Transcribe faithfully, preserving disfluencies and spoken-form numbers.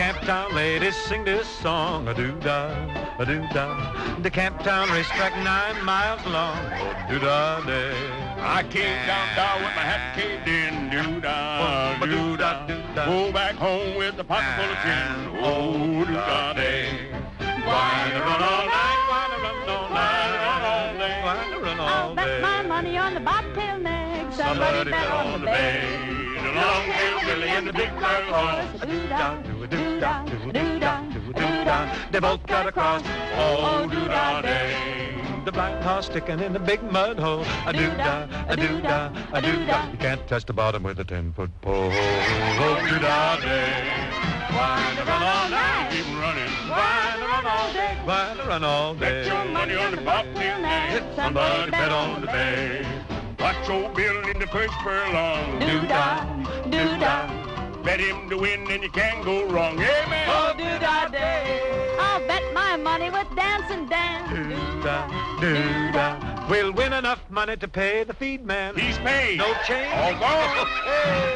Capetown ladies sing this song, a-doo-dah, a-doo-dah. The Capetown racetrack nine miles long, oh-doo-dah-day. I came down down with my hat caved in, doo-dah, doo-dah, doo-dah. Go back home with a pocket full of tin, oh, doo-dah-day. Why to run all night, why to run all night, run all day, why to run all day. I'll bet my money on the bobtail nag, somebody bet on the bay. The long-tailed filly and the big black horse, doo-dah, doo-dah, doo-dah, doo-dah. They both got across, oh, doo-dah day. The blind horse sticking in the big mud hole, a-doo-dah, a-doo-dah, a-doo-dah. You can't touch the bottom with a ten-foot pole, oh, doo-dah day. Why to run all night? Keep running. Why to run all day? Why to run all day? Bet your money on the bobtail nag, somebody bet on the bay. Watch old Bill in the first furlong, Doo-dah, doo-dah. bet him to win and you can't go wrong. Amen. Oh, doo-dah day. I'll bet my money with Dancing Dan. Doo-dah, doo-dah. We'll win enough money to pay the feed man. He's paid. No change. All gone.